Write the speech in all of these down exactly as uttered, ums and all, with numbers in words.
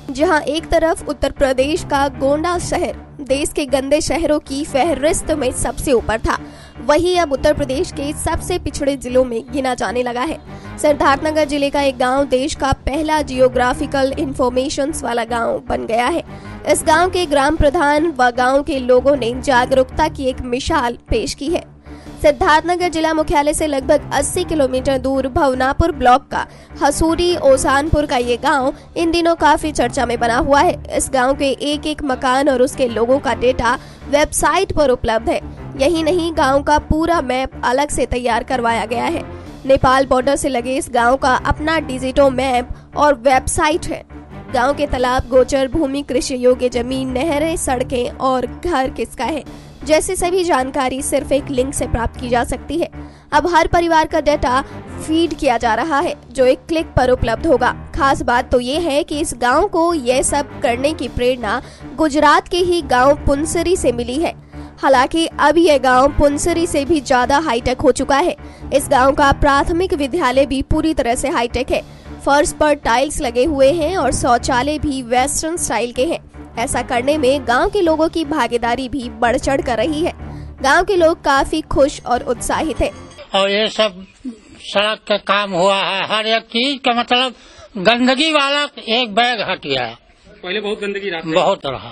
जहां एक तरफ उत्तर प्रदेश का गोंडा शहर देश के गंदे शहरों की फहरिस्त में सबसे ऊपर था, वहीं अब उत्तर प्रदेश के सबसे पिछड़े जिलों में गिना जाने लगा है। सिद्धार्थनगर जिले का एक गांव देश का पहला जियोग्राफिकल इंफॉर्मेशन वाला गांव बन गया है। इस गांव के ग्राम प्रधान व गांव के लोगों ने जागरूकता की एक मिसाल पेश की है। सिद्धार्थनगर जिला मुख्यालय से लगभग अस्सी किलोमीटर दूर भवनापुर ब्लॉक का हसूरी ओसानपुर का ये गांव इन दिनों काफी चर्चा में बना हुआ है। इस गांव के एक एक मकान और उसके लोगों का डेटा वेबसाइट पर उपलब्ध है। यही नहीं, गांव का पूरा मैप अलग से तैयार करवाया गया है। नेपाल बॉर्डर से लगे इस गांव का अपना डिजिटल मैप और वेबसाइट है। गांव के तालाब, गोचर भूमि, कृषि योग्य जमीन, नहरें, सड़कें और घर किसका है जैसी सभी जानकारी सिर्फ एक लिंक से प्राप्त की जा सकती है। अब हर परिवार का डेटा फीड किया जा रहा है जो एक क्लिक पर उपलब्ध होगा। खास बात तो ये है कि इस गांव को यह सब करने की प्रेरणा गुजरात के ही गांव पुनसरी से मिली है। हालांकि अब यह गांव पुनसरी से भी ज्यादा हाईटेक हो चुका है। इस गांव का प्राथमिक विद्यालय भी पूरी तरह से हाईटेक है। फर्श पर टाइल्स लगे हुए हैं और शौचालय भी वेस्टर्न स्टाइल के हैं। ऐसा करने में गांव के लोगों की भागीदारी भी बढ़ चढ़ कर रही है। गांव के लोग काफी खुश और उत्साहित है। और ये सब सड़क का काम हुआ है, हर एक चीज का मतलब गंदगी वाला एक बैग हट गया है। पहले बहुत गंदगी रहा, बहुत रहा।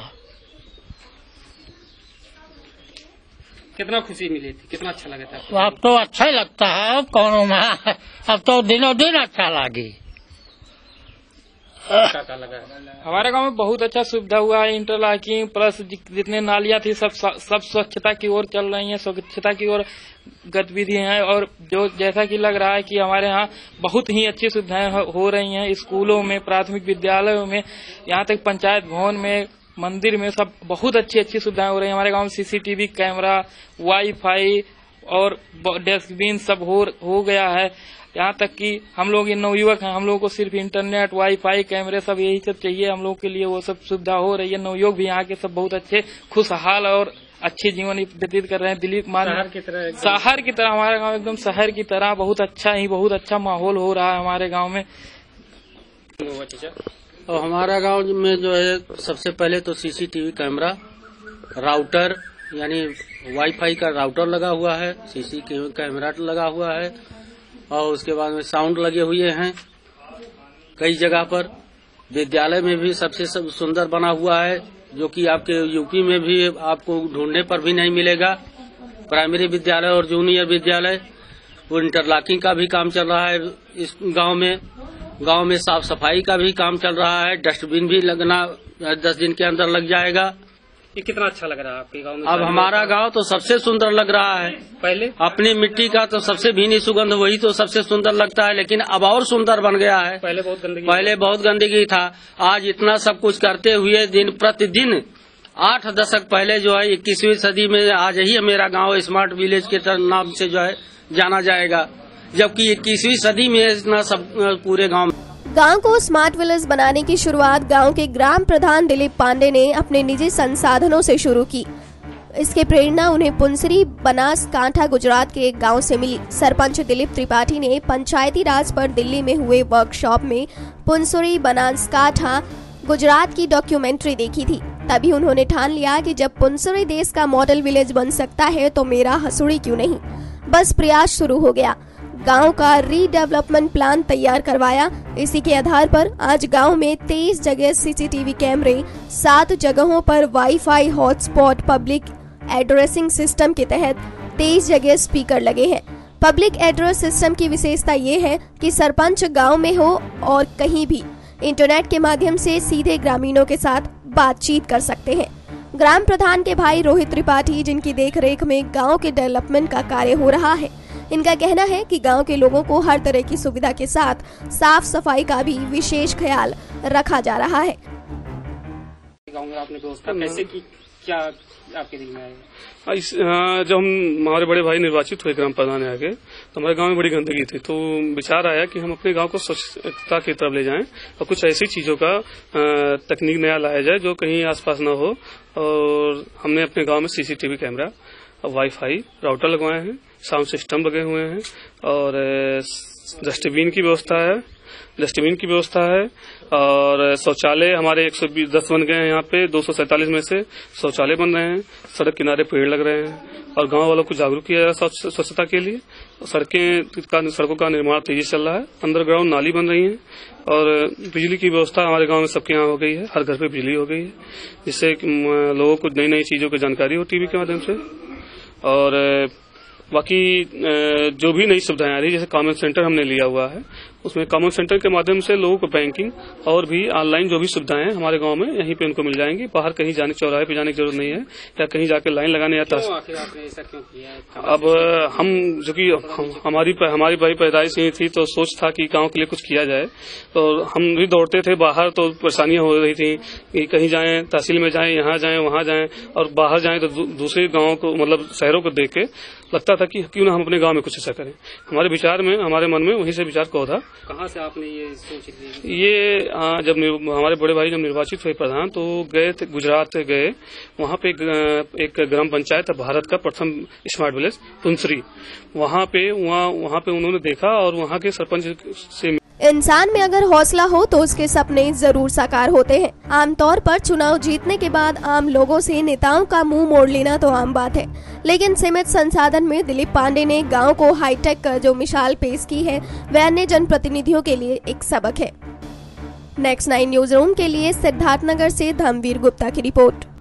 कितना खुशी मिली थी, कितना अच्छा लगा था? अब तो अच्छा ही लगता है। अब कौन अब तो दिनों दिन अच्छा लगी। क्या लगा? हमारे गांव में बहुत अच्छा सुविधा हुआ है। इंटरलॉकिंग प्लस जितने नालियां थी सब सब स्वच्छता की ओर चल रही हैं, स्वच्छता की ओर गतिविधि हैं। और जो जैसा कि लग रहा है कि हमारे यहाँ बहुत ही अच्छी सुविधाएं हो रही हैं। स्कूलों में, प्राथमिक विद्यालयों में, यहाँ तक पंचायत भवन में, मंदिर में सब बहुत अच्छी अच्छी सुविधाएं हो रही हैं। हमारे गांव में सीसीटीवी कैमरा, वाईफाई और डस्टबिन सब हो हो गया है। यहाँ तक कि हम लोग ये नवयुवक हैं, हम लोगों को सिर्फ इंटरनेट, वाईफाई, कैमरे सब यही सब चाहिए। हम लोगों के लिए वो सब सुविधा हो रही है। नवयुवक भी यहाँ के सब बहुत अच्छे खुशहाल और अच्छे जीवन व्यतीत कर रहे हैं। दिलीप मान शहर की तरह शहर की तरह हमारा गांव एकदम शहर की तरह बहुत अच्छा ही बहुत अच्छा माहौल हो रहा है हमारे गांव में। और हमारा गांव में जो है सबसे पहले तो सीसीटीवी कैमरा, राउटर यानी वाईफाई का राउटर लगा हुआ है, सीसी कैमरा लगा हुआ है और उसके बाद में साउंड लगे हुए हैं कई जगह पर। विद्यालय में भी सबसे सब सुंदर बना हुआ है जो कि आपके यूपी में भी आपको ढूंढने पर भी नहीं मिलेगा। प्राइमरी विद्यालय और जूनियर विद्यालय, वो इंटरलॉकिंग का भी काम चल रहा है इस गांव में। गांव में साफ सफाई का भी काम चल रहा है। डस्टबिन भी लगना दस दिन के अंदर लग जाएगा। ये कितना अच्छा लग रहा है आपके गांव में? अब हमारा गांव तो सबसे सुंदर लग रहा है। पहले अपनी मिट्टी का तो सबसे भीनी सुगंध वही तो सबसे सुंदर लगता है, लेकिन अब और सुंदर बन गया है। पहले बहुत गंदगी पहले बहुत गंदगी था। आज इतना सब कुछ करते हुए दिन प्रतिदिन आठ दशक पहले जो है इक्कीसवीं सदी में आज ही मेरा गांव स्मार्ट विलेज के नाम से जो है जाना जाएगा, जबकि इक्कीसवीं सदी में इतना सब पूरे गाँव में। गांव को स्मार्ट विलेज बनाने की शुरुआत गांव के ग्राम प्रधान दिलीप पांडे ने अपने निजी संसाधनों से शुरू की। इसके प्रेरणा उन्हें पुनसरी बनासकांठा गुजरात के एक गांव से मिली। सरपंच दिलीप त्रिपाठी ने पंचायती राज पर दिल्ली में हुए वर्कशॉप में पुनसरी बनासकांठा गुजरात की डॉक्यूमेंट्री देखी थी। तभी उन्होंने ठान लिया कि जब पुनसरी देश का मॉडल विलेज बन सकता है तो मेरा हसूरी क्यों नहीं। बस प्रयास शुरू हो गया। गांव का रीडेवलपमेंट प्लान तैयार करवाया। इसी के आधार पर आज गांव में तेईस जगह सीसीटीवी कैमरे, सात जगहों पर wifi hotspot, public addressing system के तहत तेईस जगह स्पीकर लगे हैं। पब्लिक एड्रेस सिस्टम की विशेषता ये है कि सरपंच गांव में हो और कहीं भी इंटरनेट के माध्यम से सीधे ग्रामीणों के साथ बातचीत कर सकते हैं। ग्राम प्रधान के भाई रोहित त्रिपाठी, जिनकी देखरेख में गांव के डेवलपमेंट का कार्य हो रहा है, इनका कहना है कि गांव के लोगों को हर तरह की सुविधा के साथ साफ सफाई का भी विशेष ख्याल रखा जा रहा है। गांव में आपने व्यवस्था कैसे की, क्या आपके दिल में आया? इस जब हम हमारे बड़े भाई निर्वाचित हुए ग्राम प्रधान आगे, तो हमारे गांव में बड़ी गंदगी थी। तो विचार आया कि हम अपने गांव को स्वच्छता की तरफ ले जाएं और कुछ ऐसी चीजों का तकनीक नया लाया जाए जो कहीं आसपास न हो। और हमने अपने गांव में सीसीटीवी कैमरा, वाईफाई, राउटर लगवाए हैं, साउंड सिस्टम लगे हुए हैं और डस्टबिन की व्यवस्था है डस्टबिन की व्यवस्था है और शौचालय हमारे एक सौ दस बन गए हैं। यहाँ पे दो सौ सैंतालीस में से शौचालय बन रहे हैं। सड़क किनारे पेड़ लग रहे हैं और गांव वालों को जागरूक किया जा रहा है स्वच्छता के लिए। सड़कें का सड़कों का निर्माण तेजी से चल रहा है। अंडरग्राउंड नाली बन रही है और बिजली की व्यवस्था हमारे गांव में सबके यहाँ हो गई है। हर घर पे बिजली हो गई है, जिससे लोगों को नई नई चीजों की जानकारी हो टीवी के माध्यम से। और बाकी जो भी नई सुविधाएं आ रही है, जैसे कॉमन सेंटर हमने लिया हुआ है, उसमें कॉमन सेंटर के माध्यम से लोगों को बैंकिंग और भी ऑनलाइन जो भी सुविधाएं हैं हमारे गांव में यहीं पे उनको मिल जाएंगी। बाहर कहीं जाने चौराहे पे जाने की जरूरत नहीं है या कहीं जाके लाइन लगाने आता है। अब हम जो कि हम, हमारी हमारी भाई पैदाइश यही थी तो सोच था कि गांव के लिए कुछ किया जाए, तो हम भी दौड़ते थे बाहर, तो परेशानियां हो रही थी कि कहीं जाएं, तहसील में जाएं, यहाँ जाएं, वहां जाएं, और बाहर जाएं तो दूसरे गाँव को मतलब शहरों को देख के लगता था कि क्यों ना हम अपने गांव में कुछ ऐसा करें। हमारे विचार में, हमारे मन में वहीं से विचार को था। कहाँ से आपने ये सोच ली? ये आ, जब हमारे बड़े भाई जब निर्वाचित हुए प्रधान, तो गए थे गुजरात गए, वहाँ पे एक ग्राम पंचायत है भारत का प्रथम स्मार्ट विलेज तुनसरी, वहाँ पे वहाँ वहाँ पे उन्होंने देखा और वहाँ के सरपंच से। इंसान में अगर हौसला हो तो उसके सपने जरूर साकार होते हैं। आमतौर पर चुनाव जीतने के बाद आम लोगों से नेताओं का मुंह मोड़ लेना तो आम बात है, लेकिन सीमित संसाधन में दिलीप पांडे ने गांव को हाईटेक कर जो मिसाल पेश की है वह अन्य जनप्रतिनिधियों के लिए एक सबक है। नेक्स्ट नाइन न्यूज रूम के लिए सिद्धार्थनगर से धर्मवीर गुप्ता की रिपोर्ट।